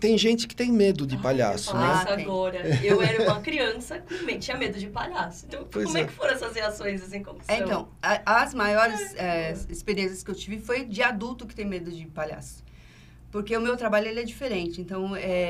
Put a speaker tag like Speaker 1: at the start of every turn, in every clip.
Speaker 1: tem gente que tem medo de palhaço, né?
Speaker 2: Isso agora. Eu era uma criança que tinha medo de palhaço. Então, como é que foram essas reações, assim, como são?
Speaker 3: Então, as maiores experiências que eu tive foi de adulto que tem medo de palhaço. Porque o meu trabalho, ele é diferente. Então,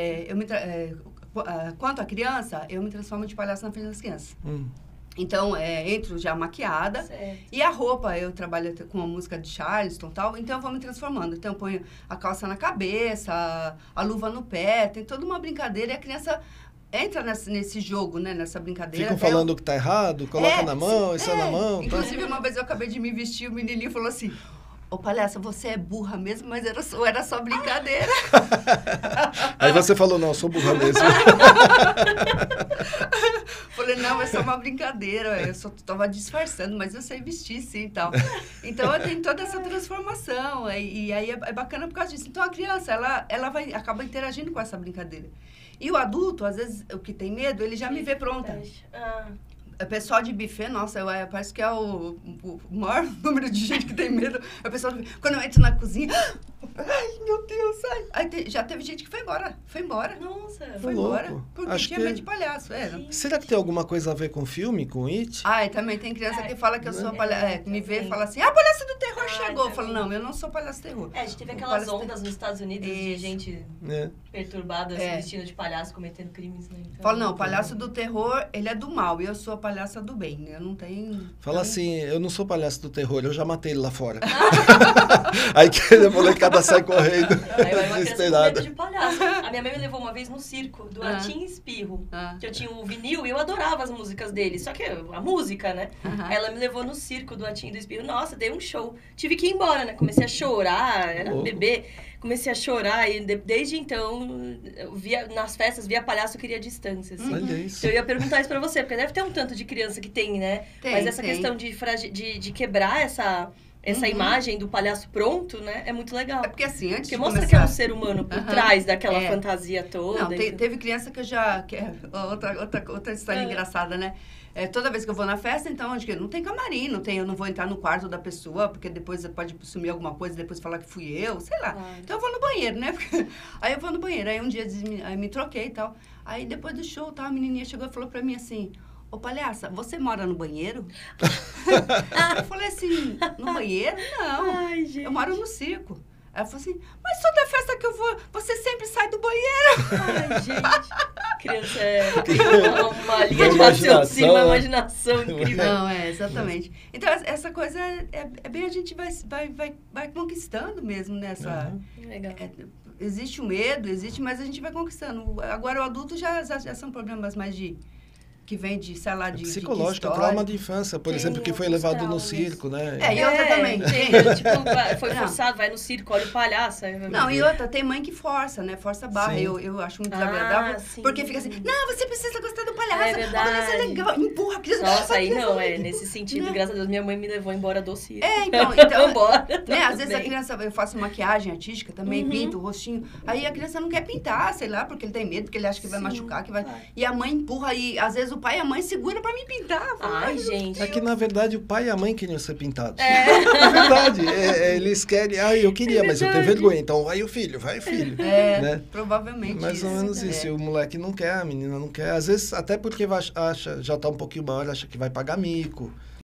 Speaker 3: quanto à criança, eu me transformo de palhaço na frente das crianças. Então, entro já maquiada.
Speaker 2: Certo.
Speaker 3: E a roupa, eu trabalho com a música de Charleston e tal, então eu vou me transformando. Então, eu ponho a calça na cabeça, a luva no pé, tem toda uma brincadeira e a criança entra nesse jogo, né? Nessa brincadeira.
Speaker 1: Ficam falando que tá errado, coloca na mão, isso é na mão.
Speaker 3: Inclusive, uma vez eu acabei de me vestir, o menininho falou assim... Ô, palhaça, você é burra mesmo, mas era só brincadeira.
Speaker 1: Aí você falou, não, eu sou burra mesmo.
Speaker 3: Falei, não, é só uma brincadeira, eu só estava disfarçando, mas eu sei vestir, sim, e tal. Então, eu tenho toda essa transformação, e aí é bacana por causa disso. Então, a criança, ela acaba interagindo com essa brincadeira. E o adulto, às vezes, o que tem medo, ele já me vê pronta. O pessoal de buffet, nossa, parece que é o maior número de gente que tem medo. O pessoal, quando eu entro na cozinha, ai, meu Deus, ai. Aí já teve gente que foi embora.
Speaker 2: Nossa,
Speaker 3: foi embora. Porque tinha medo de palhaço,
Speaker 1: Será que tem alguma coisa a ver com filme, com It?
Speaker 3: Ah, e também tem criança que fala que eu sou palhaço, me vê e fala assim, palhaço do terror chegou. Eu falo, não, eu não sou palhaço do terror.
Speaker 2: A gente teve aquelas ondas nos Estados Unidos de gente perturbada, se vestindo de palhaço, cometendo crimes, né? Então,
Speaker 3: falo, não, o palhaço do terror, ele é do mal, e eu sou a palhaça do bem, né? Eu não tenho...
Speaker 1: Fala assim, eu não sou palhaço do terror, eu já matei ele lá fora. Aí que a molecada sai correndo.
Speaker 2: Aí vai uma criança com medo de palhaço. A minha mãe me levou uma vez no circo, do Atim e Espirro. Que eu tinha um vinil e eu adorava as músicas dele. Só que a música, né? Aí ela me levou no circo do Atim e do Espirro. Nossa, dei um show. Tive que ir embora, né? Comecei a chorar, era bebê. Comecei a chorar e desde então, nas festas, via palhaço, eu queria distância, assim.
Speaker 1: Olha isso.
Speaker 2: Então eu ia perguntar isso pra você, porque deve ter um tanto de criança que tem, né? Mas essa questão de quebrar essa imagem do palhaço pronto, né? É muito legal.
Speaker 3: É porque assim, antes
Speaker 2: porque
Speaker 3: de
Speaker 2: mostra
Speaker 3: começar...
Speaker 2: que é um ser humano por trás daquela fantasia toda.
Speaker 3: Não, teve criança que eu já... outra história engraçada, né? Toda vez que eu vou na festa, então, não tem camarim, eu não vou entrar no quarto da pessoa, porque depois pode sumir alguma coisa, depois falar que fui eu, sei lá. Então, eu vou no banheiro, né? Aí eu vou no banheiro, aí um dia aí me troquei e tal. Aí, depois do show, a menininha chegou e falou pra mim assim... Ô, palhaça, você mora no banheiro? Eu falei assim, no banheiro? Não,
Speaker 2: ai, gente.
Speaker 3: Eu moro no circo. Ela falou assim, mas toda festa que eu vou, você sempre sai do banheiro.
Speaker 2: Ai, gente. Criança uma linha de raciocínio, uma imaginação incrível.
Speaker 3: Não, exatamente. Então, essa coisa é bem, a gente vai conquistando mesmo nessa...
Speaker 2: Legal.
Speaker 3: Existe o medo, mas a gente vai conquistando. Agora, o adulto já são problemas mais que vem de, sei lá, de
Speaker 1: psicológica, trauma de infância, por exemplo, que foi levado no circo, né?
Speaker 3: E outra também.
Speaker 2: Tipo, foi forçado, vai no circo, olha o palhaço.
Speaker 3: Não, e outra, tem mãe que força, né? Força a barra. Eu acho muito desagradável, porque fica assim, não, você precisa gostar do palhaço.
Speaker 2: É verdade.
Speaker 3: Isso é legal, empurra a criança.
Speaker 2: Nossa, aí não, nesse sentido, graças a Deus, minha mãe me levou embora do circo.
Speaker 3: Então
Speaker 2: embora,
Speaker 3: né? Às vezes a criança, eu faço maquiagem artística também, pinto o rostinho, aí a criança não quer pintar, sei lá, porque ele tem medo, porque ele acha que vai machucar, e a mãe empurra, e às vezes o pai e a mãe segura pra me pintar.
Speaker 2: Ai, gente.
Speaker 1: É que, na verdade, o pai e a mãe queriam ser pintados. É verdade. Eles querem... eu queria, mas eu tenho vergonha. Então, vai o filho. Né?
Speaker 3: Provavelmente
Speaker 1: mais ou menos isso. E o moleque não quer, a menina não quer. Às vezes, até porque já tá um pouquinho maior, acha que vai pagar mico.